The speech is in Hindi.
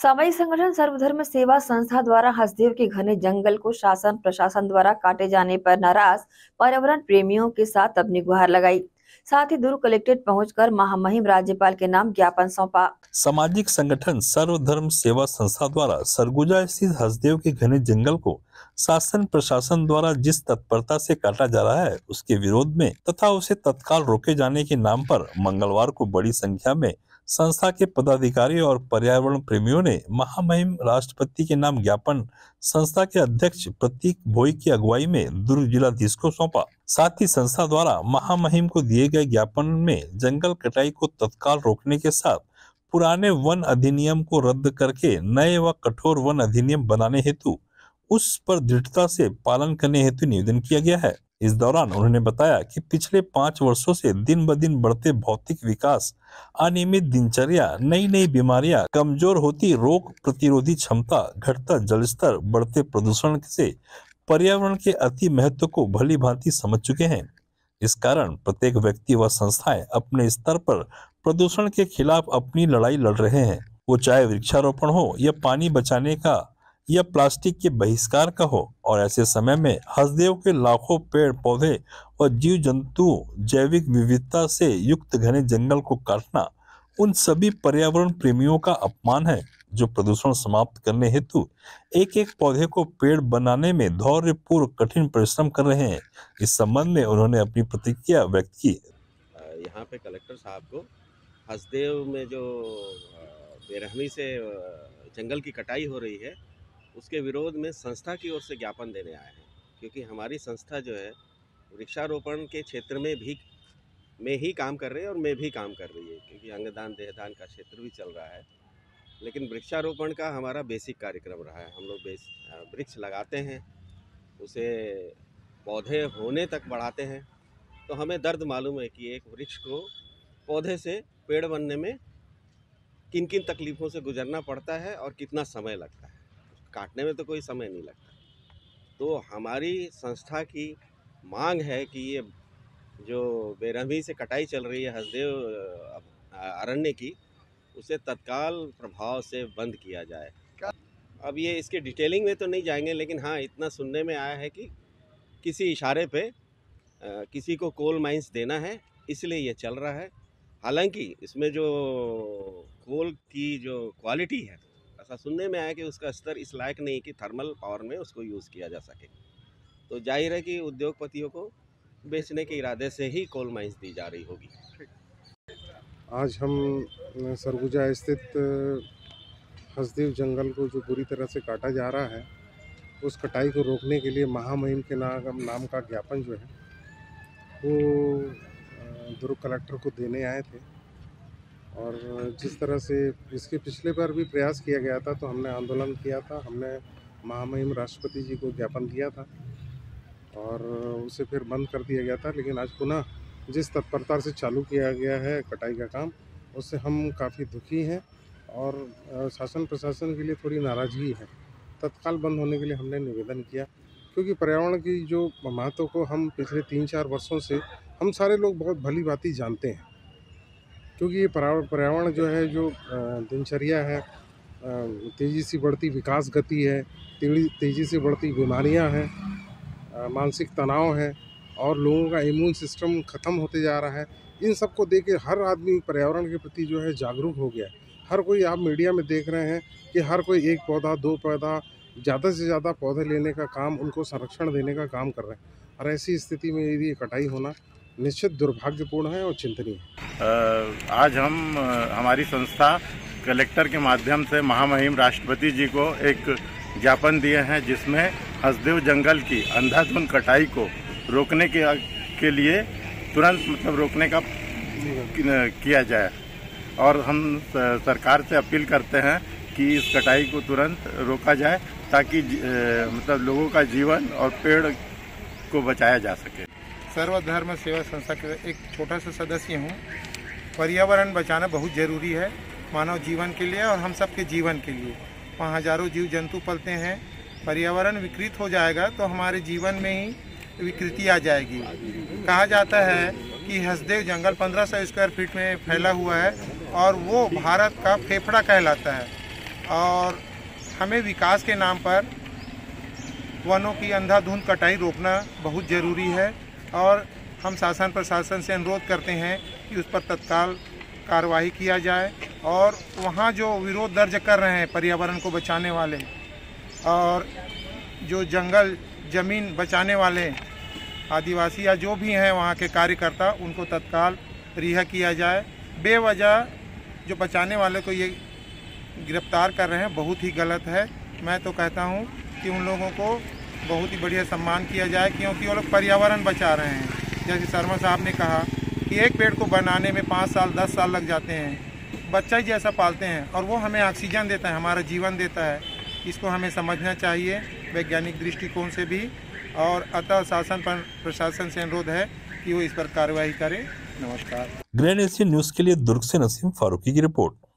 सामाजिक संगठन सर्वधर्म सेवा संस्था द्वारा हसदेव के घने जंगल को शासन प्रशासन द्वारा काटे जाने पर नाराज पर्यावरण प्रेमियों के साथ अपनी गुहार लगाई। साथ ही दुर्ग कलेक्ट्रेट पहुंचकर महामहिम राज्यपाल के नाम ज्ञापन सौंपा। सामाजिक संगठन सर्वधर्म सेवा संस्था द्वारा सरगुजा स्थित हसदेव के घने जंगल को शासन प्रशासन द्वारा जिस तत्परता से काटा जा रहा है उसके विरोध में तथा उसे तत्काल रोके जाने के नाम पर मंगलवार को बड़ी संख्या में संस्था के पदाधिकारी और पर्यावरण प्रेमियों ने महामहिम राष्ट्रपति के नाम ज्ञापन संस्था के अध्यक्ष प्रतीक भोई की अगुवाई में दुर्ग जिलाधीश को सौंपा। साथ ही संस्था द्वारा महामहिम को दिए गए ज्ञापन में जंगल कटाई को तत्काल रोकने के साथ पुराने वन अधिनियम को रद्द करके नए व कठोर वन अधिनियम बनाने हेतु उस पर दृढ़ता से पालन करने हेतु निवेदन किया गया है। इस दौरान उन्होंने बताया कि पिछले 5 वर्षों से दिन ब दिन बढ़ते भौतिक विकास, अनियमित दिनचर्या, नई नई बीमारियां, कमजोर होती रोग प्रतिरोधी क्षमता, घटता जलस्तर, बढ़ते प्रदूषण से पर्यावरण के अति महत्व को भली भांति समझ चुके हैं। इस कारण प्रत्येक व्यक्ति व संस्थाएं अपने स्तर पर प्रदूषण के खिलाफ अपनी लड़ाई लड़ रहे हैं। वो चाहे वृक्षारोपण हो या पानी बचाने का या प्लास्टिक के बहिष्कार का हो। और ऐसे समय में हसदेव के लाखों पेड़ पौधे और जीव जंतु जैविक विविधता से युक्त घने जंगल को काटना उन सभी पर्यावरण प्रेमियों का अपमान है जो प्रदूषण समाप्त करने हेतु एक एक पौधे को पेड़ बनाने में धैर्यपूर्व कठिन परिश्रम कर रहे हैं। इस संबंध में उन्होंने अपनी प्रतिक्रिया व्यक्त की। यहाँ पे कलेक्टर साहब को हसदेव में जो बेरहमी से जंगल की कटाई हो रही है उसके विरोध में संस्था की ओर से ज्ञापन देने आए हैं, क्योंकि हमारी संस्था जो है वृक्षारोपण के क्षेत्र में ही काम कर रही है और मैं भी काम कर रही है, क्योंकि अंगदान देहदान का क्षेत्र भी चल रहा है। लेकिन वृक्षारोपण का हमारा बेसिक कार्यक्रम रहा है। हम लोग वृक्ष लगाते हैं, उसे पौधे होने तक बढ़ाते हैं। तो हमें दर्द मालूम है कि एक वृक्ष को पौधे से पेड़ बनने में किन किन तकलीफ़ों से गुजरना पड़ता है और कितना समय लगता है। काटने में तो कोई समय नहीं लगता। तो हमारी संस्था की मांग है कि ये जो बेरहमी से कटाई चल रही है हसदेव अरण्य की, उसे तत्काल प्रभाव से बंद किया जाए। अब ये इसके डिटेलिंग में तो नहीं जाएंगे, लेकिन हाँ इतना सुनने में आया है कि किसी इशारे पे किसी को कोल माइंस देना है, इसलिए ये चल रहा है। हालांकि इसमें जो कोल की जो क्वालिटी है, ऐसा सुनने में आया कि उसका स्तर इस लायक नहीं कि थर्मल पावर में उसको यूज़ किया जा सके। तो जाहिर है कि उद्योगपतियों को बेचने के इरादे से ही कोल माइंस दी जा रही होगी। आज हम सरगुजा स्थित हसदेव जंगल को जो बुरी तरह से काटा जा रहा है, उस कटाई को रोकने के लिए महामहिम के नाम का ज्ञापन जो है वो दुर्ग कलेक्टर को देने आए थे। और जिस तरह से इसके पिछले बार भी प्रयास किया गया था, तो हमने आंदोलन किया था, हमने महामहिम राष्ट्रपति जी को ज्ञापन दिया था और उसे फिर बंद कर दिया गया था। लेकिन आज पुनः जिस तत्परता से चालू किया गया है कटाई का काम, उससे हम काफ़ी दुखी हैं और शासन प्रशासन के लिए थोड़ी नाराज़गी है। तत्काल बंद होने के लिए हमने निवेदन किया, क्योंकि पर्यावरण की जो महत्व को हम पिछले 3-4 वर्षों से हम सारे लोग बहुत भली भांति जानते हैं। क्योंकि ये पर्यावरण जो है, जो दिनचर्या है, तेज़ी से बढ़ती विकास गति है, तेज़ी से बढ़ती बीमारियां हैं, मानसिक तनाव है और लोगों का इम्यून सिस्टम ख़त्म होते जा रहा है। इन सब को देख के हर आदमी पर्यावरण के प्रति जो है जागरूक हो गया है। हर कोई, आप मीडिया में देख रहे हैं कि हर कोई 1 पौधा 2 पौधा, ज़्यादा से ज़्यादा पौधे लेने का काम, उनको संरक्षण देने का काम कर रहे हैं। और ऐसी स्थिति में यदि कटाई होना निश्चित दुर्भाग्यपूर्ण है और चिंतनीय है। आज हम हमारी संस्था कलेक्टर के माध्यम से महामहिम राष्ट्रपति जी को एक ज्ञापन दिए हैं, जिसमें हसदेव जंगल की अंधाधुंध कटाई को रोकने के लिए तुरंत रोकने का किया जाए। और हम सरकार से अपील करते हैं कि इस कटाई को तुरंत रोका जाए, ताकि लोगों का जीवन और पेड़ को बचाया जा सके। सर्वधर्म सेवा संस्था के एक छोटा सा सदस्य हूँ। पर्यावरण बचाना बहुत ज़रूरी है मानव जीवन के लिए और हम सब के जीवन के लिए। वहाँ हजारों जीव जंतु पलते हैं। पर्यावरण विकृत हो जाएगा तो हमारे जीवन में ही विकृति आ जाएगी। कहा जाता है कि हसदेव जंगल 1500 स्क्वायर फीट में फैला हुआ है और वो भारत का फेफड़ा कहलाता है। और हमें विकास के नाम पर वनों की अंधाधुंध कटाई रोकना बहुत ज़रूरी है और हम शासन प्रशासन से अनुरोध करते हैं कि उस पर तत्काल कार्रवाई किया जाए और वहाँ जो विरोध दर्ज कर रहे हैं पर्यावरण को बचाने वाले और जो जंगल ज़मीन बचाने वाले आदिवासी या जो भी हैं वहाँ के कार्यकर्ता, उनको तत्काल रिहा किया जाए। बेवजह जो बचाने वाले को ये गिरफ्तार कर रहे हैं बहुत ही गलत है। मैं तो कहता हूँ कि उन लोगों को बहुत ही बढ़िया सम्मान किया जाए, क्योंकि वो लोग पर्यावरण बचा रहे हैं। जैसे शर्मा साहब ने कहा कि एक पेड़ को बनाने में 5 साल 10 साल लग जाते हैं, बच्चा ही जैसा पालते हैं और वो हमें ऑक्सीजन देता है, हमारा जीवन देता है। इसको हमें समझना चाहिए वैज्ञानिक दृष्टिकोण से भी, और अतः शासन पर प्रशासन से अनुरोध है कि वो इस पर कार्रवाई करे। नमस्कार। ग्रैंड एशियन न्यूज के लिए दुर्ग से नसीम फारूकी की रिपोर्ट।